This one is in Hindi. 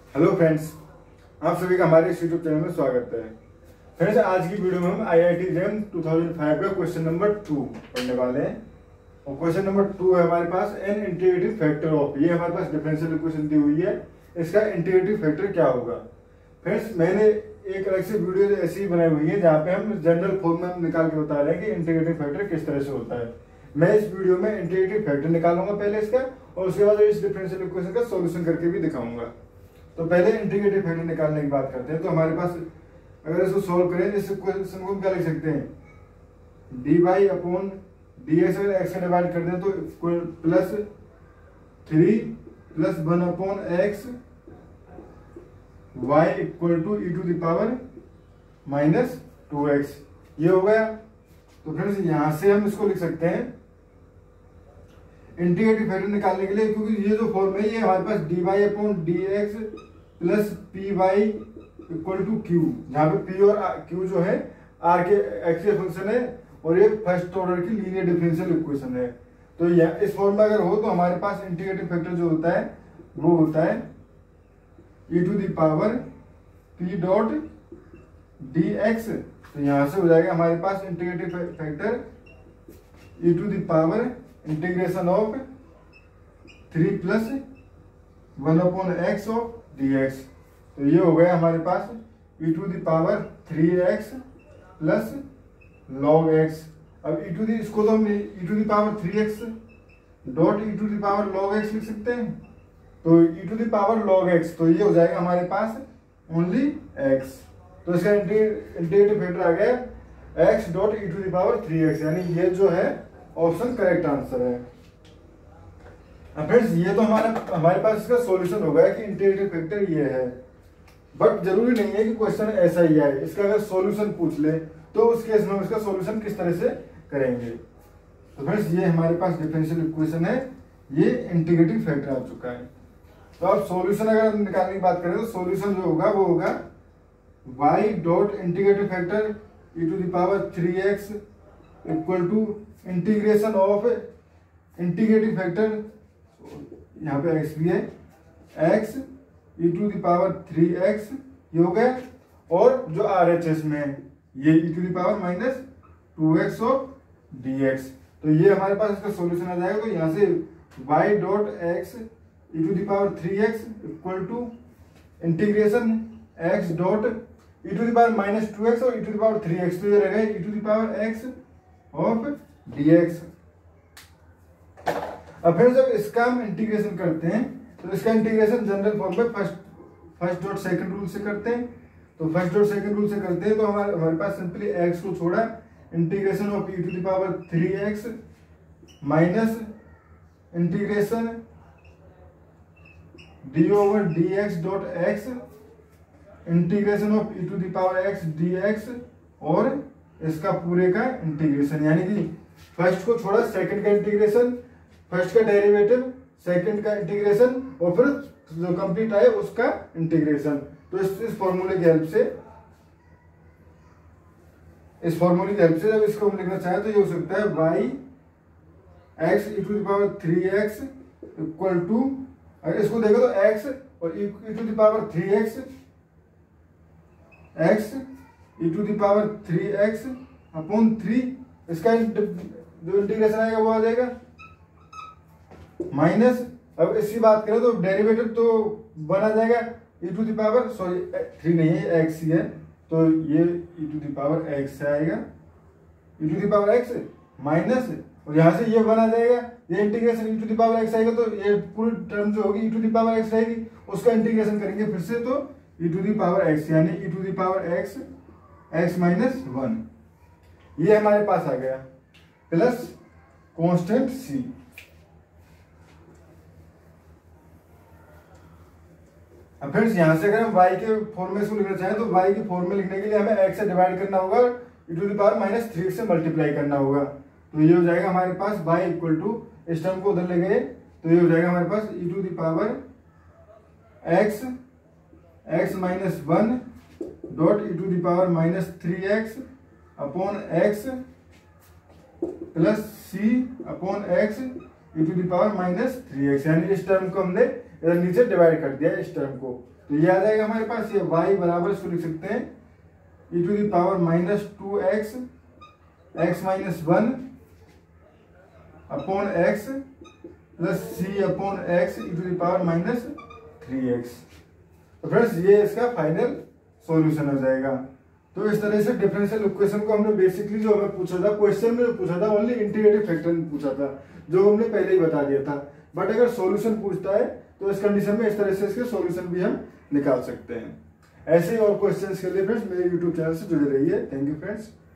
हेलो फ्रेंड्स, आप सभी का हमारे इस यूट्यूब चैनल में स्वागत है। फ्रेंड्स, आज की वीडियो में हम IIT JEM 2005 का क्वेश्चन नंबर 2 पढ़ने वाले हैं। और क्वेश्चन नंबर 2 है हमारे पास एन इंटीग्रेटिव फैक्टर ऑफ। ये हमारे पास डिफरेंशियल इक्वेशन दी हुई है, इसका इंटीग्रेटिव फैक्टर क्या होगा। फ्रेंड्स, मैंने एक अलग से वीडियो ऐसी बनाई हुई है जहाँ पे हम जनरल फॉर्म में निकाल के बता रहे हैं कि इंटीग्रेटिव फैक्टर किस तरह से होता है। मैं इस वीडियो में इंटीग्रेटिव फैक्टर निकालूंगा पहले इसका, और उसके बाद इस डिफरेंशियल इक्वेशन का सॉल्यूशन करके भी दिखाऊंगा। तो पहले इंटीग्रेटिव फैक्टर निकालने की बात करते हैं। तो हमारे पास अगर इसको सॉल्व करें, इस इक्वेशन को क्या लिख सकते हैं, dy अपॉन dx। अगर x से डिवाइड कर दें तो plus 3 plus 1 upon x y equal to e to the power minus 2x। ये हो गया। तो फ्रेंड्स, यहां से हम इसको लिख सकते हैं इंटीग्रेटिव फैक्टर निकालने के लिए, क्योंकि ये जो फॉर्म है ये हमारे पास dy upon dx plus P Y equal to Q, जहां पे p और q जो है r के x के फंक्शन है और ये फर्स्ट ऑर्डर की लीनियर डिफरेंशियल इक्वेशन है। तो इस फॉर्म में अगर हो तो हमारे पास इंटीग्रेटिव फैक्टर जो होता है वो होता है e to the power p dot dx। तो यहां से हो जाएगा हमारे पास integrative factor e to the power integration of 3 plus 1 upon x of dx। तो ये हो गया हमारे पास e to the power 3x plus log x। अब इसको तो हम e to the power 3x dot e to the power log x लिख सकते हैं। तो e to the power log x, तो ये हो जाएगा हमारे पास ओनली x। तो इसका इंटीग्रेटिव फैक्टर आ गया x dot e to the power 3x, यानी ये जो है ऑप्शन करेक्ट आंसर है। फ्रेंड्स, ये तो हमारे पास इसका सॉल्यूशन हो गया कि इंटीग्रेटिव फैक्टर ये है। बट जरूरी नहीं है कि क्वेश्चन ऐसा ही आए। इसका अगर सॉल्यूशन पूछ ले तो उस केस में इसका सॉल्यूशन किस तरह से करेंगे। तो फ्रेंड्स, ये हमारे पास डिफरेंशियल इक्वेशन है, ये इंटीग्रेटिव फैक्टर आ चुका है। तो अब सॉल्यूशन अगर निकालने की बात करें तो सॉल्यूशन जो होगा वो होगा y dot integrative factor e to the power 3x equal to integration of integrative factor, यहाँ पे x भी है, x e to the power 3x ये हो गया, और जो RHS में है ये e to the power minus 2x of dx। तो ये हमारे पास इसका सॉल्यूशन आ जाएगा। तो यहाँ से y dot x e to the power 3x equal to integration x dot e to the power minus 2x और e to the power 3x। तो ये रहेगा e to the power x of dx। अब फिर जब इसका हम इंटीग्रेशन करते हैं तो इसका इंटीग्रेशन जनरल फॉर्म में फर्स्ट डॉट सेकंड रूल से करते हैं। तो फर्स्ट डॉट सेकंड रूल से करते हैं तो हमारे पास सिंपली x को छोड़ा integration of e to the power 3x minus integration d over dx dot x integration of e to the power x dx, और इसका पूरे का इंटीग्रेशन, यानी कि फर्स्ट को छोड़ा सेकंड का इंटीग्रेशन, फर्स्ट का डेरिवेटिव, सेकंड का इंटीग्रेशन, और फिर जो कंप्लीट आए उसका इंटीग्रेशन। तो इस फॉर्मूले की हेल्प से जब इसको हम लिखना चाहें तो ये हो सकता है y x e to the power 3x equal to, अगर इसको देखो तो x और e to the power 3x, x e to the power 3x upon 3, इसका जो इंटीग्रेशन आएगा वो आ जाएगा माइनस। अब इसकी बात करें तो डेरिवेटिव तो बना जाएगा e टू द पावर 3 नहीं है, x ही है, तो ये e to the power x आएगा, e to the power x minus, और यहाँ से ये बना जाएगा, ये integration e to the power x आएगा, तो ये पूरी टर्म जो होगी e to the power x रहेगी, उसका इंटीग्रेशन करेंगे फिर से तो e to the power x, यानी e to the power x minus 1 ये हमारे पास आ गया, प्लस कांस्टेंट c। अब फ्रेंड्स, यहां से अगर हम y के फॉर्म में इसको लिखना चाहें तो y के फॉर्म में लिखने के लिए हमें x से डिवाइड करना होगा, e to the power minus 3 से मल्टीप्लाई करना होगा। तो ये हो जाएगा हमारे पास y इक्वल टू, इस टर्म को उधर ले गए तो ये हो जाएगा हमारे पास e to the power x minus 1 dot e to the power minus 3x upon x plus c upon x e to the power minus 3x, यानी इस टर्म को हमने इधर नीचे डिवाइड कर दिया इस टर्म को। तो ये आ जाएगा हमारे पास, ये y बराबर इसको लिख सकते हैं e to the power -2x x minus 1 upon x plus c upon x e to the power -3x। तो फ्रेंड्स ये इसका फाइनल सॉल्यूशन हो जाएगा। तो इस तरह से डिफरेंशियल इक्वेशन को हमने बेसिकली जो हमें पूछा था क्वेश्चन में पूछा था ओनली इंटीग्रेटिव फैक्टर में पूछा था, जो हमने पहले ही बता दिया था। बट अगर सॉल्यूशन पूछता है तो इस कंडीशन में इस तरह से इसके सॉल्यूशन भी हम निकाल सकते हैं। ऐसे ही और क्वेश्चंस के लिए फ्रेंड्स मेरे यूट्यूब चैनल से जुड़े रहिए। Thank you friends.